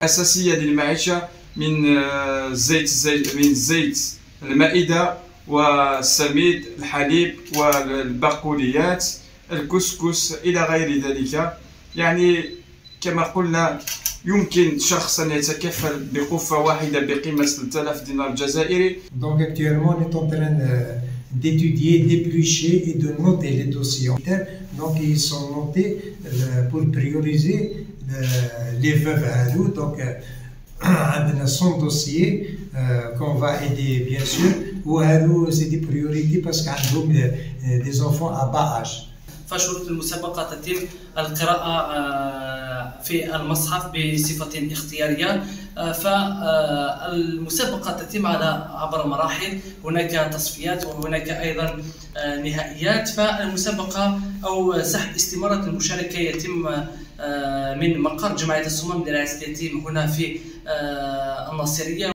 أساسية للمعيشة من زيت المائدة والسميد، الحليب والبقوليات، الكسكس إلى غير ذلك. يعني كما قلنا يمكن شخص أن يتكفل بقفة واحدة بقيمة 3000 دينار جزائري. Donc actuellement on est en train d'étudier, d'éplucher et de noter les dossiers. Donc ils sont notés pour prioriser les veuves à nous. Donc عندنا 100 dossiers qu'on va aider bien sûr. وهذو c'est des priorités parce qu'عندهم des enfants à bas âge. فشروط المسابقة تتم القراءة في المصحف بصفة اختيارية. فالمسابقة تتم عبر مراحل، هناك تصفيات وهناك أيضا نهائيات. فالمسابقة أو سحب استمارة المشاركة يتم من مقر جمعية الصمام لرعاية اليتيم هنا في الناصرية.